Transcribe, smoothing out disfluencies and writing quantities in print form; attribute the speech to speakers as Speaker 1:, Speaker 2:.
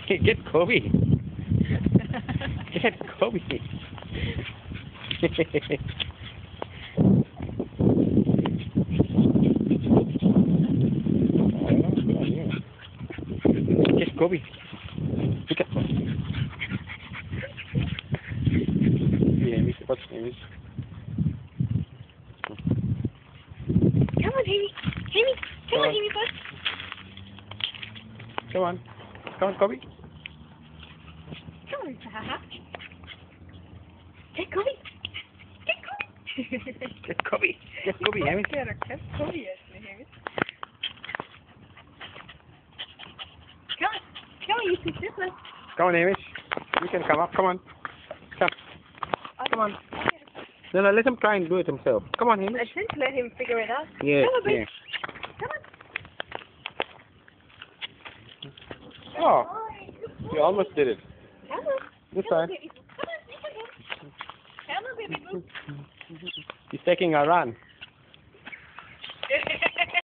Speaker 1: Get Kobe. Get Kobe. Get Kobe. Look at Kobe. Yeah, what's his name?
Speaker 2: Come on, Amy. Amy. Come on, Amy, bud.
Speaker 1: Come on. Come on, Kobe.
Speaker 2: Come on, Haha. Get Kobe. Get Kobe.
Speaker 1: Get Kobe. Get Kobe, Amy.
Speaker 2: Get Kobe, Amy. Come on. Come on, you can sit there.
Speaker 1: Come on, Amy. You can come up. Come on. Come. Come on. No, let him try and do it himself. Come on, Amy.
Speaker 2: I think let him figure it out.
Speaker 1: Yeah,
Speaker 2: Come on, baby.
Speaker 1: yeah.
Speaker 2: Come on.
Speaker 1: Oh, you almost did it.
Speaker 2: Come on.
Speaker 1: This
Speaker 2: Come on,
Speaker 1: side.
Speaker 2: baby. Come on, come on, baby boo.
Speaker 1: He's taking a run.